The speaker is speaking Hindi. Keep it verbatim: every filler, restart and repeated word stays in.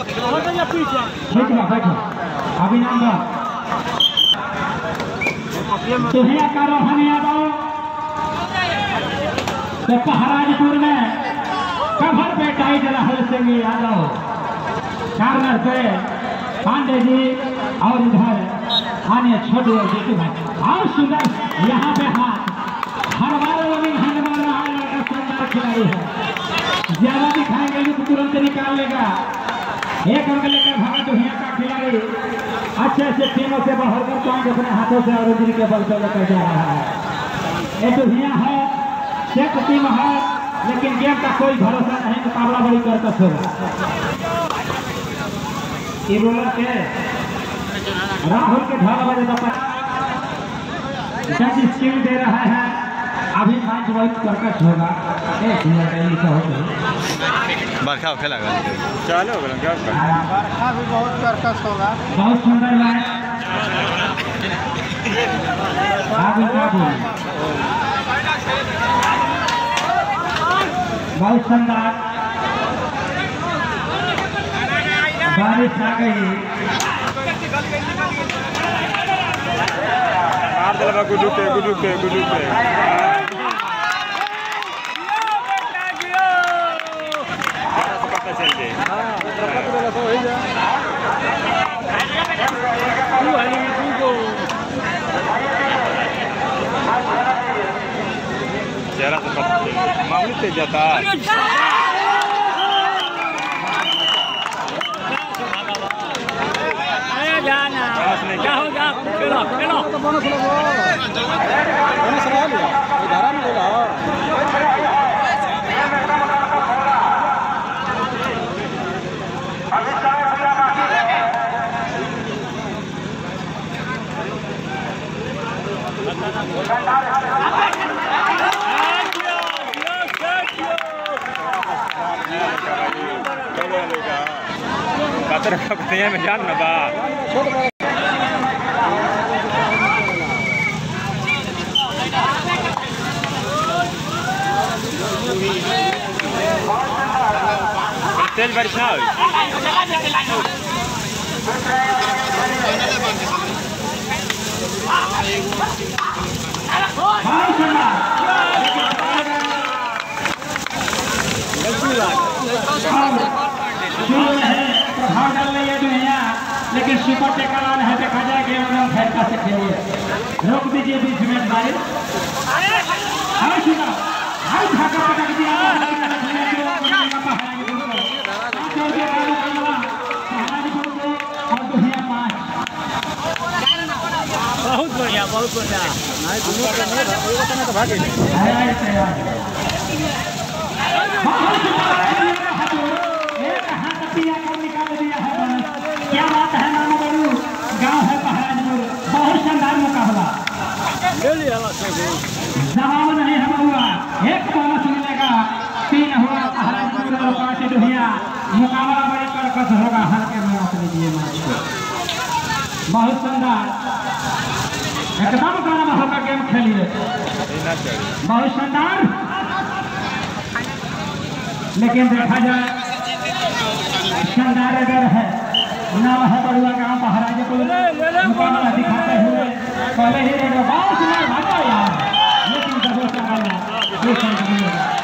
अभिनंदन तुहिया का रोहन यादव तो महाराजपुर में कभर पे टाइट राहुल सिंह यादव कार्नर पे पांडे जी और इधर आने छोटे और जेटू भाई और सुंदर यहाँ पे हाथ हर बार लोग हाथ मार रहा है लड़का शानदार खिलाड़ी है ज्यादा दिखाएंगे तो तुरंत निकाल लेगा एक अंक लेकर भागा दुनिया का खिलाड़ी अच्छे अच्छे टीमों से बाहर कर पॉइंट अपने हाथों से और के बल पर लेकर जा रहा है। एक दुनिया है सेट टीम है लेकिन गेम का कोई भरोसा नहीं मुकाबला बड़ी करकश होगा। रोलर के राहुल के ढाल बजे जज स्किल दे रहा है अभी मैच बहुत करकश होगा। एक मिनट बरखा खेला चलो बरखा भी बहुत करकश होगा। बहुत सुंदर मैच आगे का बहुत शानदार बारिश आ गई मार दिला गुडू पे गुडू पे गुडू पे चल गए जरा तो मामूली तेज जाता क्या हो गया खेलो खेलो कतर का में जान ना बा तेज बारिश ना प्रभाव डाल रही है दुनिया लेकिन सुपर टेकल है देखा जाए गेम में फैसला से खेलिए रोक दीजिए बीच में बारिश हमें सुना हर धाका पटक दिया बहुत बढ़िया बहुत बढ़िया क्या बात है नाना बड़ू गांव है महाराजपुर बहुत शानदार मुकाबला जवाब नहीं हम हुआ एक बोनस मिलेगा तीन हुआ महाराजपुर और पांच दुहिया मुकाबला बड़ी करकश होगा हल्के में रख लीजिए मैच को बहुत शानदार एकदम गर्म होकर गेम खेलिए बहुत शानदार लेकिन देखा जाए शानदार अगर है नाम है बड़ुआ गांव महाराजपुर मुकाबला दिखाते हुए पहले ही बहुत सुंदर भागा यार लेकिन